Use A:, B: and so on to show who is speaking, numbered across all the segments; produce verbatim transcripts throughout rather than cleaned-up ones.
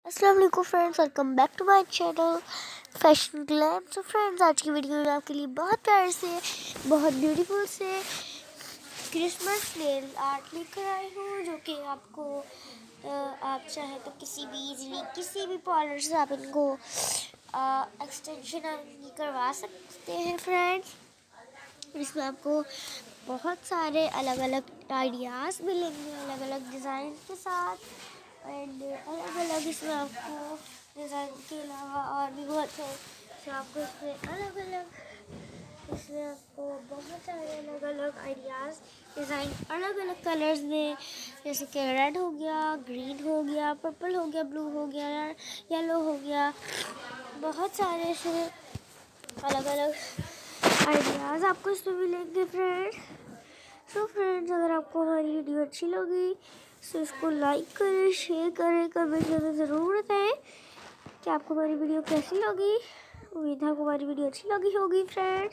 A: अस्सलाम वालेकुम friends, welcome back to my channel fashion glam. तो फ्रेंड्स, आज की वीडियो में आपके लिए बहुत प्यारे से बहुत ब्यूटीफुल से क्रिसमस नेल आर्ट लेकर आई हूँ, जो कि आपको आप चाहे तो किसी भी इजीली किसी भी पार्लर से आप इनको एक्सटेंशन करवा सकते हैं फ्रेंड्स। इसमें आपको बहुत सारे अलग अलग आइडियाज़ मिलेंगे, अलग अलग डिज़ाइन के साथ एंड अलग अलग इसमें आपको डिज़ाइन के अलावा और भी बहुत है। तो आपको इसमें अलग अलग इसमें आपको बहुत सारे अलग अलग आइडियाज़ डिज़ाइन अलग अलग कलर्स में, जैसे कि रेड हो गया, ग्रीन हो गया, पर्पल हो गया, ब्लू हो गया, येलो हो गया, बहुत सारे ऐसे अलग अलग आइडियाज़ आपको इसमें मिलेंगे फ्रेंड्स। सो फ्रेंड्स, अगर आपको हमारी वीडियो अच्छी लगी तो इसको लाइक करें, शेयर करें, कमेंट में ज़रूर बताएं कि आपको हमारी वीडियो कैसी लगी। उम्मीद है आपको हमारी वीडियो अच्छी लगी होगी फ्रेंड्स।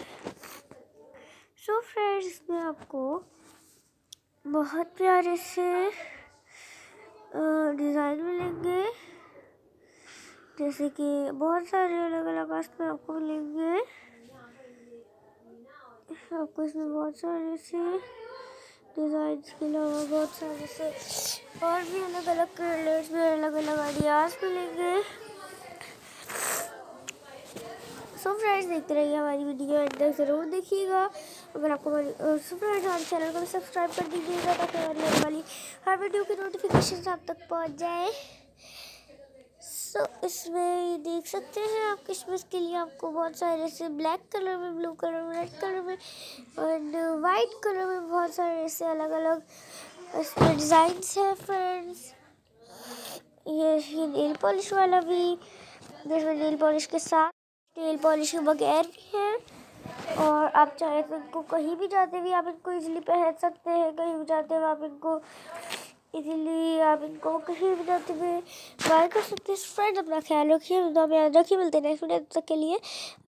A: सो फ्रेंड्स, इसमें आपको बहुत प्यारे से डिज़ाइन मिलेंगे, जैसे कि बहुत सारे अलग अलग कास्ट में आपको मिलेंगे। आपको इसमें बहुत सारे से डिज़ाइन के अलावा बहुत सारे से और भी अलग अलग कलर्स में अलग अलग आइडियाज़ मिलेंगे। सो फ्रेंड्स, देखते रहिए हमारी वीडियो, एंड तक ज़रूर देखिएगा। अगर आपको हमारी सो फ्रेंड्स, हमारे चैनल को भी सब्सक्राइब कर दीजिएगा ताकि हमारी आने वाली हर वीडियो की नोटिफिकेशन आप तक पहुंच जाए। सो so, इसमें ये देख सकते हैं आप, क्रिसमस के लिए आपको बहुत सारे ऐसे ब्लैक कलर में, ब्लू कलर में, रेड कलर में और वाइट कलर में बहुत सारे ऐसे अलग अलग इसमें डिज़ाइंस हैं फ्रेंड्स। ये ये नेल पॉलिश वाला भी, जिसमें नेल पॉलिश के साथ नेल पॉलिश के बगैर भी है, और आप चाहे तो इनको कहीं भी जाते हुए आप इनको इजीली पहन सकते हैं। कहीं भी जाते हुए आप इनको इजीली आप इनको कहीं भी जाते हुए बाय कर सकते हैं। फ्रेंड्स, अपना ख्याल रखिए, याद रखिए। मिलते हैं नेक्स्ट वीडियो, तब तक के लिए